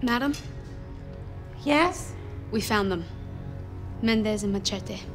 Madam? Yes? We found them. Mendez and Machete.